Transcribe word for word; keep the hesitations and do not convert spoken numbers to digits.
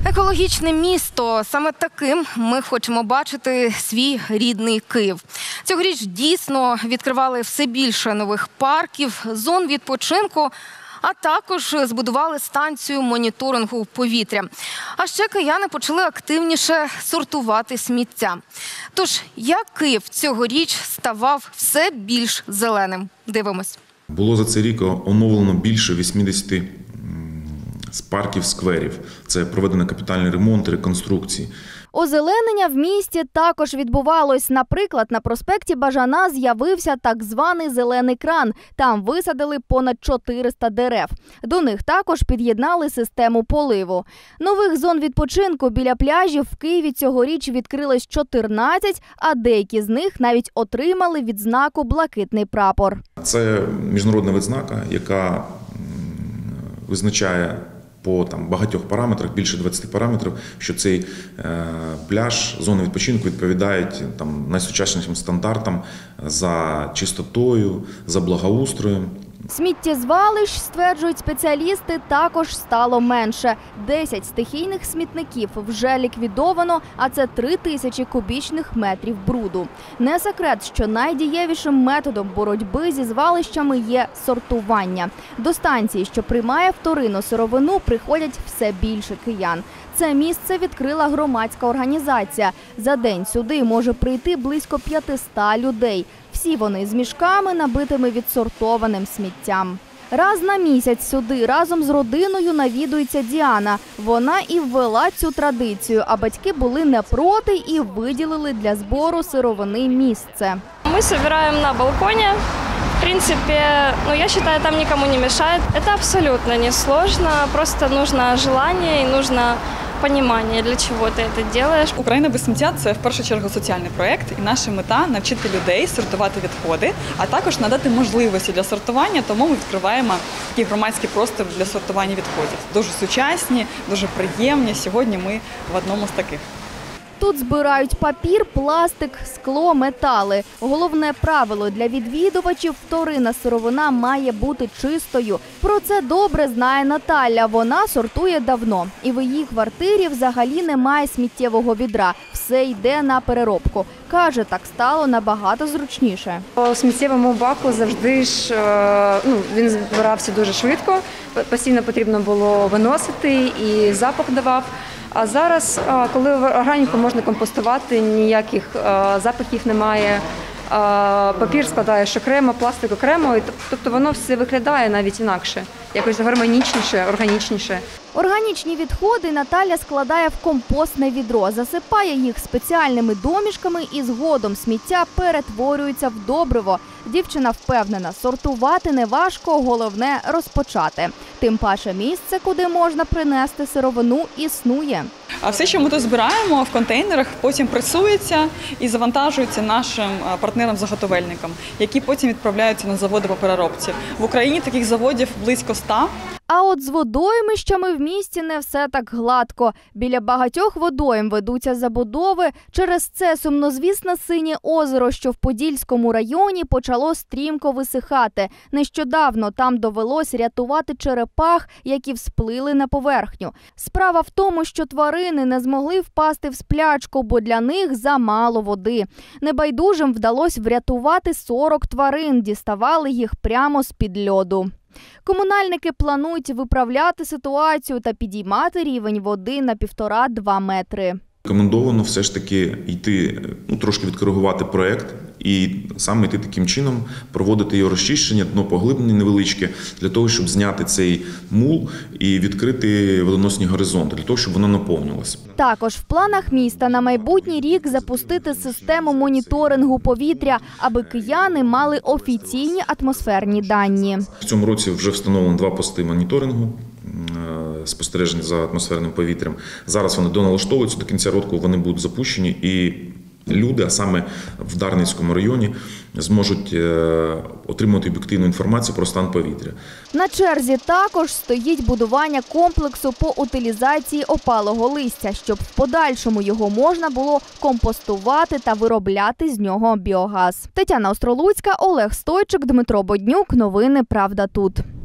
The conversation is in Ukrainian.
Екологічне місто. Саме таким ми хочемо бачити свій рідний Київ. Цьогоріч дійсно відкривали все більше нових парків, зон відпочинку, а також збудували станцію моніторингу повітря. А ще кияни почали активніше сортувати сміття. Тож, як Київ цьогоріч ставав все більш зеленим? Дивимось. Було за цей рік оновлено більше вісімдесят з парків, скверів. Це проведено капітальний ремонт, реконструкції. Озеленення в місті також відбувалось. Наприклад, на проспекті Бажана з'явився так званий зелений кран. Там висадили понад чотириста дерев. До них також під'єднали систему поливу. Нових зон відпочинку біля пляжів в Києві цьогоріч відкрилось чотирнадцять, а деякі з них навіть отримали відзнаку «Блакитний прапор». Це міжнародна відзнака, яка визначає по там, багатьох параметрах, більше двадцяти параметрів, що цей е, пляж, зони відпочинку відповідають там, найсучаснішим стандартам за чистотою, за благоустроєм. Сміттєзвалищ, стверджують спеціалісти, також стало менше. десять стихійних смітників вже ліквідовано, а це три тисячі кубічних метрів бруду. Не секрет, що найдієвішим методом боротьби зі звалищами є сортування. До станції, що приймає вторинну сировину, приходять все більше киян. Це місце відкрила громадська організація. За день сюди може прийти близько п'ятисот людей. Всі вони з мішками, набитими відсортованим сміттям. Раз на місяць сюди разом з родиною навідується Діана. Вона і ввела цю традицію, а батьки були не проти і виділили для збору сировини місце. Ми збираємо на балконі. В принципе, ну, я считаю, там никому не мешает. Это абсолютно не сложно, просто нужно желание и нужно понимание, для чого ти це робиш. Україна без сміття – це в першу чергу соціальний проєкт, і наша мета – навчити людей сортувати відходи, а також надати можливості для сортування, тому ми відкриваємо такий громадський простір для сортування відходів. Дуже сучасні, дуже приємні. Сьогодні ми в одному з таких. Тут збирають папір, пластик, скло, метали. Головне правило для відвідувачів – вторинна сировина має бути чистою. Про це добре знає Наталя. Вона сортує давно. І в її квартирі взагалі немає сміттєвого відра. Все йде на переробку. Каже, так стало набагато зручніше. У сміттєвому баку завжди ж, ну, він збирався дуже швидко. Постійно потрібно було виносити і запах давав. А зараз, коли органіку можна компостувати, ніяких запахів немає, папір складаєш окремо, пластик окремо, тобто воно все виглядає навіть інакше, якось гармонічніше, органічніше. Органічні відходи Наталя складає в компостне відро, засипає їх спеціальними домішками і згодом сміття перетворюється в добриво. Дівчина впевнена, сортувати не важко, головне – розпочати. Тим паче місце, куди можна принести сировину, існує. А все, що ми тут збираємо в контейнерах, потім пресується і завантажується нашим партнерам-заготовельникам, які потім відправляються на заводи по переробці. В Україні таких заводів близько ста. А от з водоймищами в місті не все так гладко. Біля багатьох водойм ведуться забудови. Через це сумнозвісне Синє озеро, що в Подільському районі, почало стрімко висихати. Нещодавно там довелось рятувати черепах, які всплили на поверхню. Справа в тому, що тварини не змогли впасти в сплячку, бо для них замало води. Небайдужим вдалося врятувати сорок тварин, діставали їх прямо з-під льоду. Комунальники планують виправляти ситуацію та підіймати рівень води на півтора-два метри. Рекомендовано все ж таки йти, ну, трошки відкоригувати проєкт і саме йти таким чином, проводити його розчищення, дно поглиблення невеличке, для того, щоб зняти цей мул і відкрити водоносні горизонти, для того, щоб воно наповнювалося. Також в планах міста на майбутній рік запустити систему моніторингу повітря, аби кияни мали офіційні атмосферні дані. В цьому році вже встановлено два пости моніторингу, спостереження за атмосферним повітрям. Зараз вони доналаштовуються, до кінця року вони будуть запущені, і люди, а саме в Дарницькому районі, зможуть отримати об'єктивну інформацію про стан повітря. На черзі також стоїть будування комплексу по утилізації опалого листя, щоб в подальшому його можна було компостувати та виробляти з нього біогаз. Тетяна Остролуцька, Олег Стойчик, Дмитро Боднюк. Новини «Правда тут».